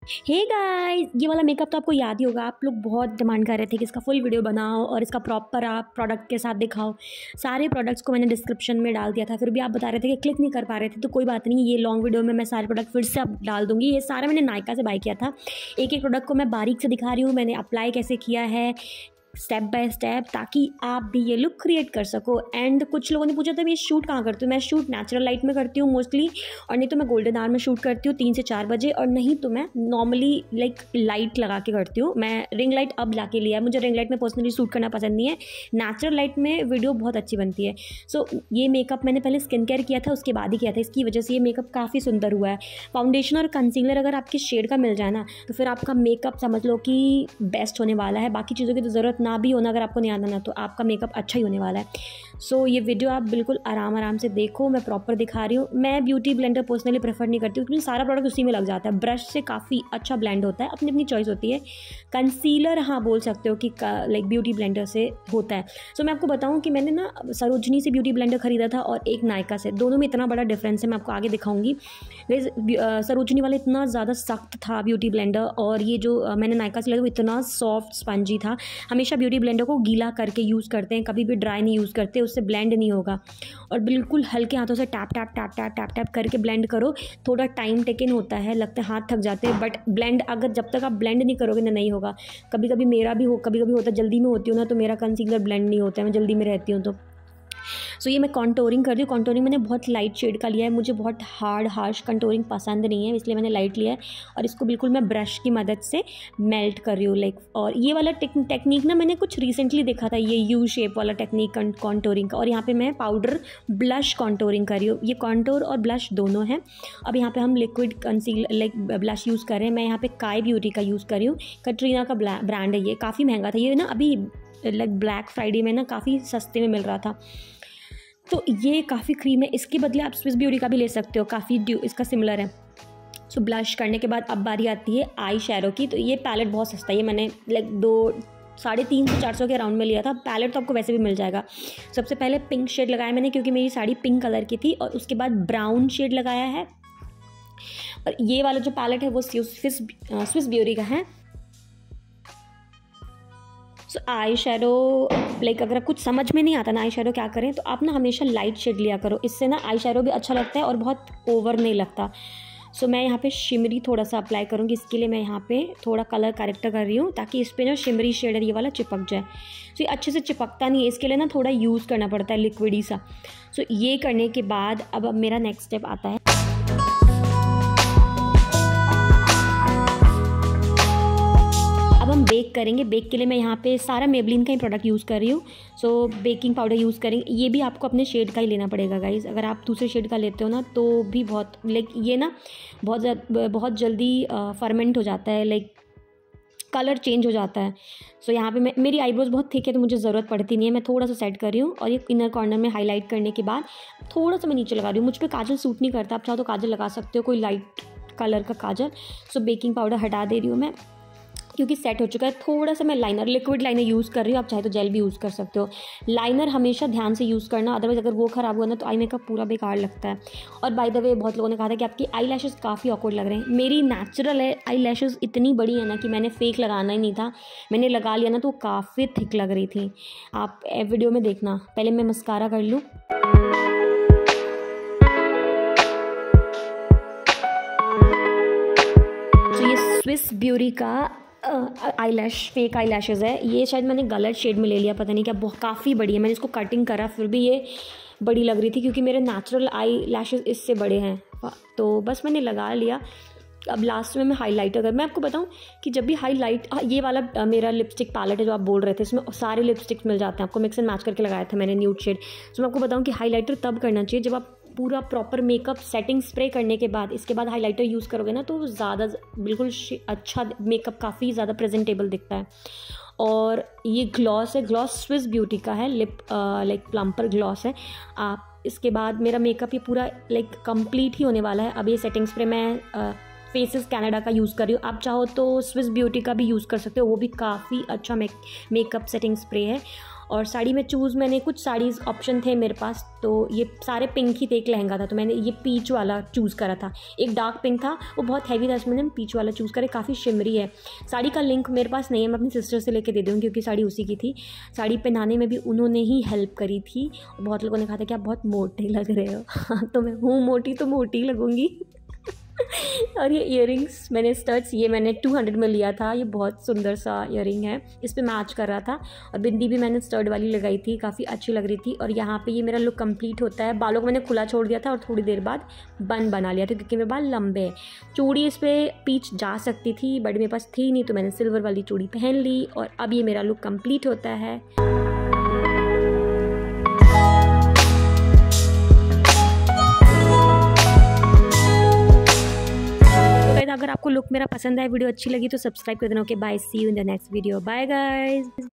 Hey guys, ये वाला makeup तो आपको याद ही होगा। आप लोग बहुत डिमांड कर रहे थे कि इसका फुल वीडियो बनाओ और इसका प्रॉपर आप प्रोडक्ट के साथ दिखाओ। सारे प्रोडक्ट्स को मैंने डिस्क्रिप्शन में डाल दिया था, फिर भी आप बता रहे थे कि क्लिक नहीं कर पा रहे थे। तो कोई बात नहीं, ये लॉन्ग वीडियो में मैं सारे प्रोडक्ट फिर से अब डाल दूंगी। ये सारा मैंने नायका से बाय किया था। एक एक प्रोडक्ट को मैं बारीक से दिखा रही हूँ, मैंने अप्लाई कैसे किया है स्टेप बाय स्टेप, ताकि आप भी ये लुक क्रिएट कर सको। एंड कुछ लोगों ने पूछा था मैं शूट कहाँ करती हूँ। मैं शूट नेचुरल लाइट में करती हूँ मोस्टली, और नहीं तो मैं गोल्डन आवर में शूट करती हूँ 3 से 4 बजे, और नहीं तो मैं नॉर्मली लाइट लगा के करती हूँ। मैं रिंग लाइट अब ला के लिया है, मुझे रिंग लाइट में पर्सनली शूट करना पसंद नहीं है। नेचुरल लाइट में वीडियो बहुत अच्छी बनती है। सो ये मेकअप मैंने पहले स्किन केयर किया था, उसके बाद ही किया था। इसकी वजह से ये मेकअप काफ़ी सुंदर हुआ है। फाउंडेशन और कंसीलर अगर आपके शेड का मिल जाए ना, तो फिर आपका मेकअप समझ लो कि बेस्ट होने वाला है। बाकी चीज़ों की तो ज़रूरत ना भी होना, अगर आपको नहीं आना ना, तो आपका मेकअप अच्छा ही होने वाला है। सो ये वीडियो आप बिल्कुल आराम से देखो, मैं प्रॉपर दिखा रही हूँ। मैं ब्यूटी ब्लेंडर पर्सनली प्रेफर नहीं करती हूँ, क्योंकि सारा प्रोडक्ट उसी में लग जाता है। ब्रश से काफ़ी अच्छा ब्लेंड होता है, अपनी अपनी चॉइस होती है। कंसीलर हाँ बोल सकते हो कि ब्यूटी ब्लेंडर से होता है। सो मैं आपको बताऊँ कि मैंने ना सरोजनी से ब्यूटी ब्लेंडर खरीदा था और एक नायका से, दोनों में इतना बड़ा डिफरेंस है, मैं आपको आगे दिखाऊंगी। सरोजनी वाला इतना ज़्यादा सख्त था ब्यूटी ब्लेंडर, और ये जो मैंने नायका से लिया वो इतना सॉफ्ट स्पंजी था। हमेशा ब्यूटी ब्लेंडर को गीला करके यूज़ करते हैं, कभी भी ड्राई नहीं यूज़ करते, उससे ब्लेंड नहीं होगा। और बिल्कुल हल्के हाथों से tap tap tap tap tap tap करके ब्लेंड करो। थोड़ा टाइम टेकन होता है, लगता है हाथ थक जाते हैं, बट ब्लेंड अगर जब तक आप ब्लेंड नहीं करोगे ना, नहीं होगा। कभी कभी मेरा भी कभी कभी होता है, जल्दी में होती हूँ ना, तो मेरा कंसीलर ब्लेंड नहीं होता है, मैं जल्दी में रहती हूँ तो। सो ये मैं कॉन्टोरिंग कर रही हूँ। कॉन्टोरिंग मैंने बहुत लाइट शेड का लिया है, मुझे बहुत हार्श कंटोरिंग पसंद नहीं है, इसलिए मैंने लाइट लिया है। और इसको बिल्कुल मैं ब्रश की मदद से मेल्ट कर रही हूँ और ये वाला टेक्निक ना मैंने कुछ रिसेंटली देखा था, ये यू शेप वाला टेक्निक कॉन्टोरिंग का। और यहाँ पे मैं पाउडर ब्लश कॉन्टोरिंग कर रही हूँ। ये कॉन्टोर और ब्लश दोनों हैं। अब यहाँ पे हम लिक्विड कंसीलर ब्लश यूज़ कर रहे हैं। मैं यहाँ पे काय ब्यूटी का यूज़ कर रही हूँ। कटरीना का ब्रांड है, ये काफ़ी महंगा था। ये ना अभी ब्लैक फ्राइडे में ना काफ़ी सस्ते में मिल रहा था, तो ये काफ़ी क्रीम है। इसके बदले आप स्विस ब्यूटी का भी ले सकते हो, काफ़ी इसका सिमिलर है। सो ब्लश करने के बाद अब बारी आती है आई शैडो की। तो ये पैलेट बहुत सस्ता है, ये मैंने 350 से 400 के अराउंड में लिया था। पैलेट तो आपको वैसे भी मिल जाएगा। सबसे पहले पिंक शेड लगाया मैंने, क्योंकि मेरी साड़ी पिंक कलर की थी, और उसके बाद ब्राउन शेड लगाया है। और ये वाला जो पैलेट है वो स्विस ब्यूटी का है। सो आई शेडो अगर कुछ समझ में नहीं आता ना आई शेडो क्या करें, तो आप ना हमेशा लाइट शेड लिया करो, इससे ना आई शेडो भी अच्छा लगता है और बहुत ओवर नहीं लगता। सो मैं यहाँ पे शिमरी थोड़ा सा अप्लाई करूँगी। इसके लिए मैं यहाँ पे थोड़ा कलर करेक्टर कर रही हूँ, ताकि इस पर ना शिमरी शेडर ये वाला चिपक जाए। सो ये अच्छे से चिपकता नहीं है, इसके लिए ना थोड़ा यूज़ करना पड़ता है लिक्विडी सा। सो ये करने के बाद अब मेरा नेक्स्ट स्टेप आता है। बेक करेंगे। बेक के लिए मैं यहाँ पे सारा मेबलिन का ही प्रोडक्ट यूज़ कर रही हूँ। सो बेकिंग पाउडर यूज़ करेंगे। ये भी आपको अपने शेड का ही लेना पड़ेगा गाइस। अगर आप दूसरे शेड का लेते हो ना, तो भी बहुत ये ना बहुत जल्दी फर्मेंट हो जाता है, कलर चेंज हो जाता है। सो यहाँ पे मेरी आईब्रोज बहुत थिक है, तो मुझे ज़रूरत पड़ती नहीं है। मैं थोड़ा सा सेट कर रही हूँ, और ये इनर कॉर्नर में हाईलाइट करने के बाद थोड़ा सा मैं नीचे लगा रही हूँ। मुझ पर काजल सूट नहीं करता, आप चाहो तो काजल लगा सकते हो, कोई लाइट कलर का काजल। सो बेकिंग पाउडर हटा दे रही हूँ मैं, क्योंकि सेट हो चुका है। थोड़ा सा मैं लिक्विड लाइनर यूज़ कर रही हूँ, आप चाहे तो जेल भी यूज़ कर सकते हो। लाइनर हमेशा ध्यान से यूज़ करना, अदरवाइज़ अगर वो ख़राब हुआ ना, तो आई मेकअप पूरा बेकार लगता है। और बाय द वे बहुत लोगों ने कहा था कि आपकी आई लैशेज़ काफ़ी ऑकवर्ड लग रहे हैं। मेरी नेचुरल है, आई लैशेज़ इतनी बड़ी है ना कि मैंने फेक लगाना ही नहीं था, मैंने लगा लिया ना तो काफ़ी थिक लग रही थी। आप वीडियो में देखना। पहले मैं मस्कारा कर लूँ। तो ये स्विस ब्यूटी का फेक आई लैशेज़ है। ये शायद मैंने गलत शेड में ले लिया, पता नहीं क्या, काफ़ी बड़ी है। मैंने इसको कटिंग करा, फिर भी ये बड़ी लग रही थी, क्योंकि मेरे नेचुरल आई लैशेज़ इससे बड़े हैं। तो बस मैंने लगा लिया। अब लास्ट में मैं हाईलाइटर मैं आपको बताऊं कि जब भी ये वाला मेरा लिपस्टिक पैलेट है जो आप बोल रहे थे, इसमें सारे लिपस्टिक्स मिल जाते हैं, आपको मिक्स एंड मैच करके लगाया था मैंने न्यूड शेड। तो मैं आपको बताऊं कि हाईलाइटर तब करना चाहिए जब आप पूरा प्रॉपर मेकअप सेटिंग स्प्रे करने के बाद, इसके बाद हाइलाइटर यूज़ करोगे ना, तो ज़्यादा बिल्कुल अच्छा मेकअप काफ़ी ज़्यादा प्रेजेंटेबल दिखता है। और ये ग्लॉस है, ग्लॉस स्विस ब्यूटी का है, लिप प्लम्पर ग्लॉस है। आप इसके बाद मेरा मेकअप ये पूरा कंप्लीट ही होने वाला है। अब ये सेटिंग स्प्रे मैं फेसेस कनाडा का यूज़ कर रही हूँ। आप चाहो तो स्विस ब्यूटी का भी यूज़ कर सकते हो, वो भी काफ़ी अच्छा मेकअप सेटिंग स्प्रे है। और साड़ी में चूज़ मैंने कुछ साड़ीज़ ऑप्शन थे मेरे पास, तो ये सारे पिंक ही थे, एक लहंगा था तो मैंने ये पीच वाला चूज़ करा था। एक डार्क पिंक था, वो बहुत हैवी था, इसमें मैंने पीच वाला चूज़ करे, काफ़ी शिमरी है। साड़ी का लिंक मेरे पास नहीं है, मैं अपनी सिस्टर से लेके दे दूँगी क्योंकि साड़ी उसी की थी। साड़ी पहनाने में भी उन्होंने ही हेल्प करी थी। बहुत लोगों ने कहा था कि आप बहुत मोटे लग रहे हो। हाँ, तो मैं हूँ मोटी तो मोटी लगूँगी। और ये इयररिंग्स मैंने स्टड्स, ये मैंने 200 में लिया था। ये बहुत सुंदर सा इयररिंग है, इस पे मैच कर रहा था। और बिंदी भी मैंने स्टड वाली लगाई थी, काफ़ी अच्छी लग रही थी। और यहाँ पे ये मेरा लुक कंप्लीट होता है। बालों को मैंने खुला छोड़ दिया था और थोड़ी देर बाद बन बना लिया था क्योंकि मेरे बाल लंबे हैं। चूड़ी इस पर पीच जा सकती थी बट मेरे पास थी नहीं, तो मैंने सिल्वर वाली चूड़ी पहन ली और अब ये मेरा लुक कंप्लीट होता है। अगर आपको लुक मेरा पसंद आया, वीडियो अच्छी लगी तो सब्सक्राइब कर देना। Okay bye, see you in the next video, bye guys.